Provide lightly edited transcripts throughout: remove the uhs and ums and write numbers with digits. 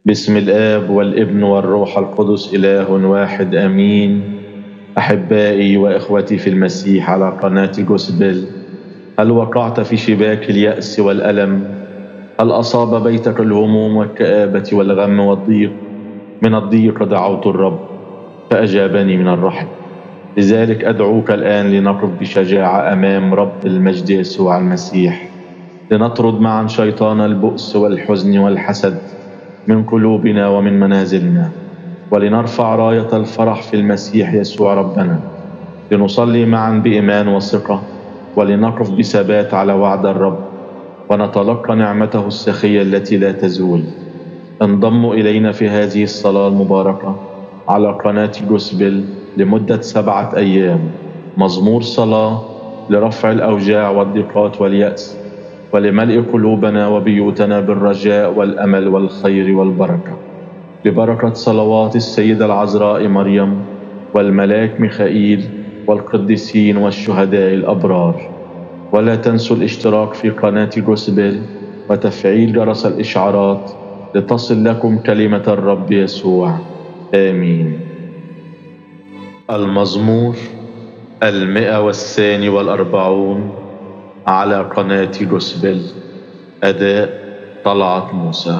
باسم الآب والابن والروح القدس إله واحد آمين. أحبائي وإخوتي في المسيح على قناة جوسبل، هل وقعت في شباك اليأس والألم؟ هل أصاب بيتك الهموم والكآبة والغم والضيق؟ من الضيق دعوت الرب فأجابني من الرحم. لذلك أدعوك الآن لنقف بشجاعة أمام رب المجد يسوع المسيح، لنطرد معا شيطان البؤس والحزن والحسد من قلوبنا ومن منازلنا، ولنرفع راية الفرح في المسيح يسوع ربنا، لنصلي معا بإيمان وثقة، ولنقف بثبات على وعد الرب، ونتلقى نعمته السخية التي لا تزول. انضموا إلينا في هذه الصلاة المباركة على قناة جوسبل لمدة 7 أيام، مزمور صلاة لرفع الأوجاع والضيقات واليأس، ولملء قلوبنا وبيوتنا بالرجاء والأمل والخير والبركة، ببركة صلوات السيدة العذراء مريم والملاك ميخائيل والقديسين والشهداء الأبرار. ولا تنسوا الاشتراك في قناة جوسبل وتفعيل جرس الإشعارات لتصل لكم كلمة الرب يسوع. آمين. المزمور 142 على قناة جوسبل. أداء طلعت موسى.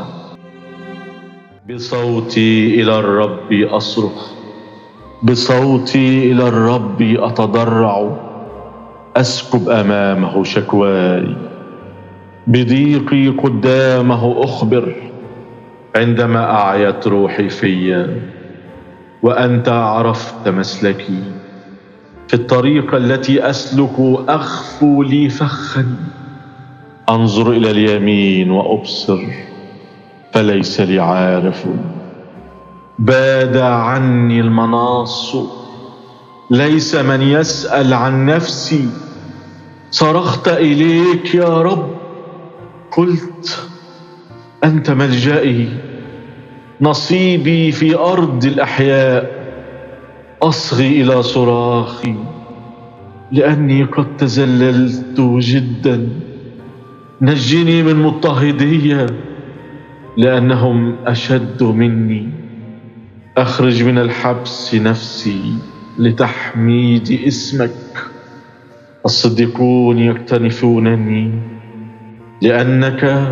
بصوتي إلى الرب أصرخ، بصوتي إلى الرب أتضرع، أسكب أمامه شكواي، بضيقي قدامه أخبر، عندما أعيت روحي فيا. وأنت عرفت مسلكي، في الطريق التي أسلك أخفو لي فخا، أنظر إلى اليمين وأبصر فليس لي عارف. باد عني المناص، ليس من يسأل عن نفسي. صرخت إليك يا رب، قلت أنت ملجئي، نصيبي في أرض الأحياء. أصغي إلى صراخي، لأني قد تذللت جدا. نجني من مضطهدية، لأنهم أشد مني. أخرج من الحبس نفسي لتحميد اسمك. الصديقون يكتنفونني، لأنك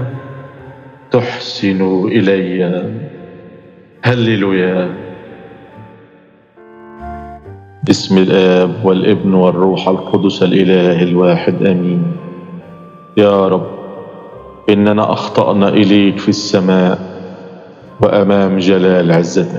تحسن إلي. هللويا. باسم الآب والابن والروح القدس الإله الواحد آمين. يا رب، إننا أخطأنا إليك في السماء وأمام جلال عزتك،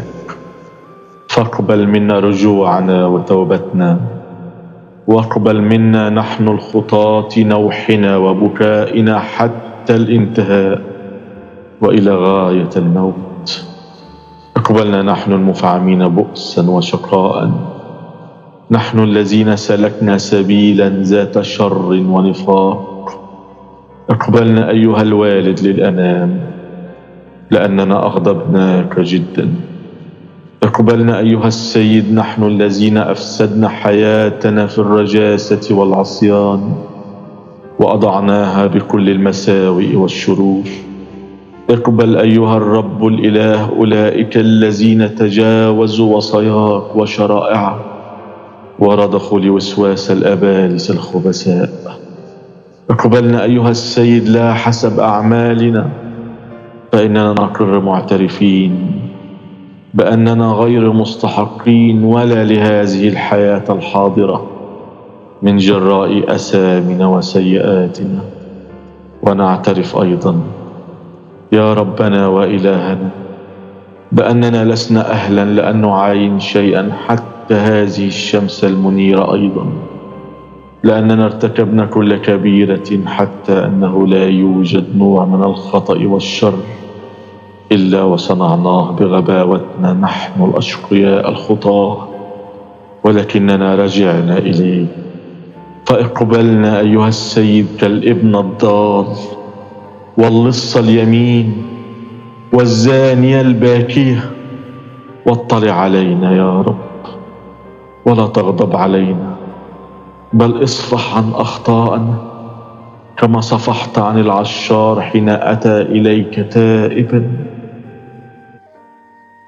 فاقبل منا رجوعنا وتوبتنا، واقبل منا نحن الخطاة نوحنا وبكائنا حتى الانتهاء وإلى غاية الموت. اقبلنا نحن المفعمين بؤسا وشقاء، نحن الذين سلكنا سبيلا ذات شر ونفاق. اقبلنا أيها الوالد للأنام، لأننا أغضبناك جدا. اقبلنا أيها السيد، نحن الذين أفسدنا حياتنا في الرجاسة والعصيان، وأضعناها بكل المساوئ والشرور. اقبل أيها الرب الإله أولئك الذين تجاوزوا وصاياك وشرائعك، ورضخوا لوسواس الأبالسة الخبثاء. اقبلنا أيها السيد لا حسب أعمالنا، فإننا نقر معترفين بأننا غير مستحقين ولا لهذه الحياة الحاضرة من جراء أثامنا وسيئاتنا. ونعترف أيضا يا ربنا وإلهنا بأننا لسنا أهلا لأن نعاين شيئا حتى هذه الشمس المنيرة أيضا، لأننا ارتكبنا كل كبيرة حتى أنه لا يوجد نوع من الخطأ والشر إلا وصنعناه بغباوتنا نحن الأشقياء الخطاة، ولكننا رجعنا إليه. فاقبلنا أيها السيد كالابن الضال واللص اليمين والزانية الباكية، واطلع علينا يا رب ولا تغضب علينا، بل اصفح عن أخطائنا كما صفحت عن العشار حين أتى إليك تائبا.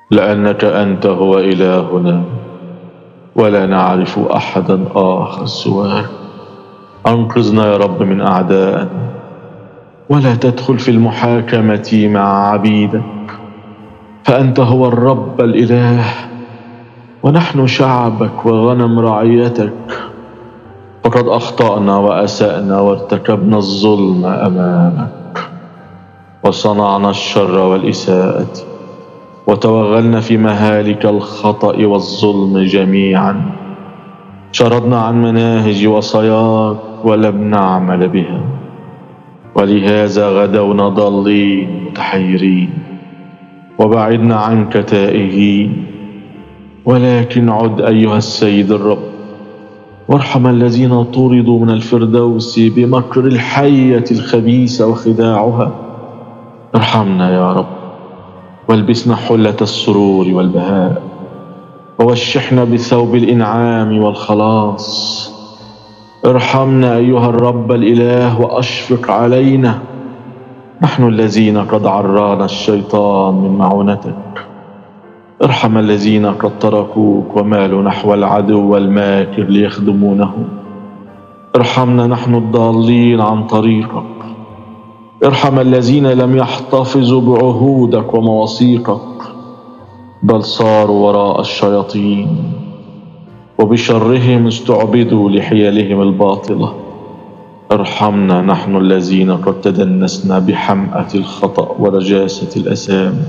لأنك أنت هو إلهنا ولا نعرف أحدا آخر سواك. أنقذنا يا رب من أعدائنا، ولا تدخل في المحاكمة مع عبيدك، فأنت هو الرب الإله، ونحن شعبك وغنم رعيتك. فقد أخطأنا وأسأنا وارتكبنا الظلم أمامك، وصنعنا الشر والإساءة، وتوغلنا في مهالك الخطأ والظلم جميعا. شردنا عن مناهج وصاياك ولم نعمل بها، ولهذا غدونا ضالين متحيرين، وبعدنا عنك تائهين. ولكن عد أيها السيد الرب، وارحم الذين طردوا من الفردوس بمكر الحية الخبيثة وخداعها. ارحمنا يا رب، والبسنا حلة السرور والبهاء، ووشحنا بثوب الإنعام والخلاص. ارحمنا أيها الرب الإله، وأشفق علينا، نحن الذين قد عرانا الشيطان من معونتك. ارحم الذين قد تركوك ومالوا نحو العدو الماكر ليخدمونه. ارحمنا نحن الضالين عن طريقك. ارحم الذين لم يحتفظوا بعهودك ومواثيقك، بل صاروا وراء الشياطين، وبشرهم استعبدوا لحيلهم الباطلة. ارحمنا نحن الذين قد تدنسنا بحمأة الخطأ ورجاسة الأثام.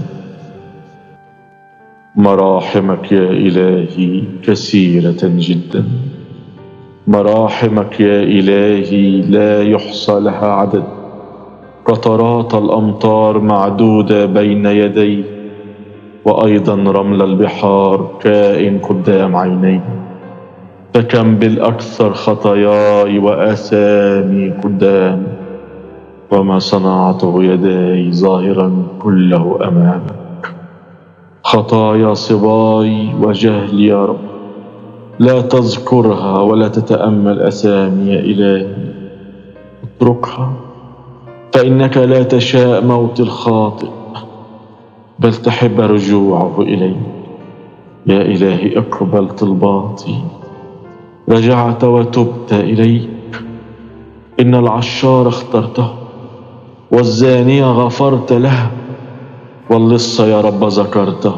مراحمك يا إلهي كثيرة جدا، مراحمك يا إلهي لا يحصى لها عدد. قطرات الأمطار معدودة بين يدي، وأيضا رمل البحار كائن قدام عيني. فكم بالأكثر خطاياي وآثامي قدام، وما صنعته يداي ظاهرا كله أمامك. خطايا صباي وجهلي يا رب لا تذكرها ولا تتأمل أثامي يا إلهي. اتركها، فإنك لا تشاء موت الخاطئ، بل تحب رجوعه إليك. يا إلهي اقبل طلباتي، رجعت وتبت إليك. إن العشار اخترته، والزانية غفرت له، واللص يا رب ذكرته.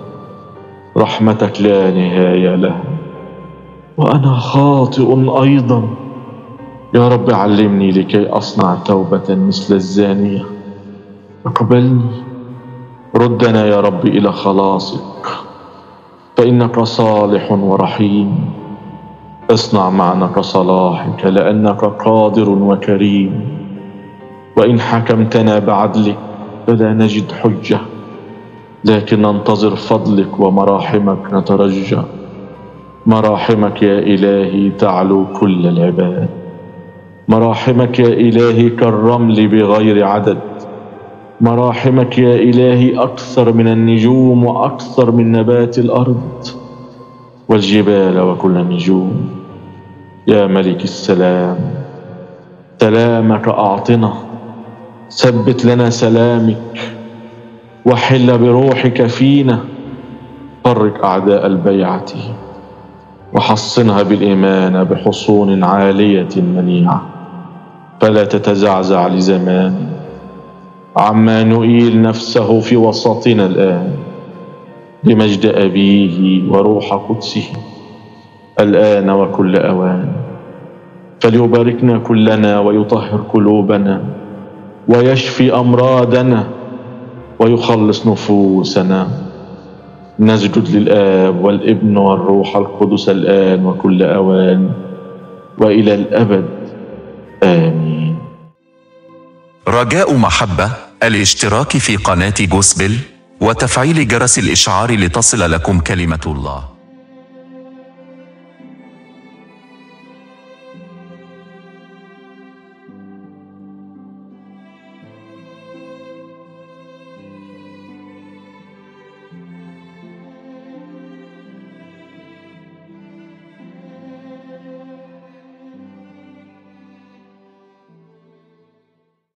رحمتك لا نهاية لها، وأنا خاطئ أيضا. يا رب علمني لكي أصنع توبة مثل الزانية. اقبلني، ردنا يا رب إلى خلاصك، فإنك صالح ورحيم. اصنع معنا كصلاحك، لأنك قادر وكريم. وإن حكمتنا بعدلك فلا نجد حجة، لكن ننتظر فضلك ومراحمك نترجى. مراحمك يا إلهي تعلو كل العباد، مراحمك يا إلهي كالرمل بغير عدد. مراحمك يا إلهي أكثر من النجوم، وأكثر من نبات الأرض والجبال وكل النجوم. يا ملك السلام، سلامك أعطنا. ثبت لنا سلامك، وحل بروحك فينا. فرق أعداء البيعة، وحصنها بالإيمان بحصون عالية منيعة، فلا تتزعزع لزمان. عمانوئيل نفسه في وسطنا الآن، لمجد أبيه وروح قدسه، الآن وكل أوان. فليباركنا كلنا ويطهر قلوبنا، ويشفي أمراضنا، ويخلص نفوسنا. نسجد للآب والابن والروح القدس الآن وكل أوان وإلى الأبد، آمين. رجاء محبة الاشتراك في قناة جوسبل وتفعيل جرس الإشعار لتصل لكم كلمة الله.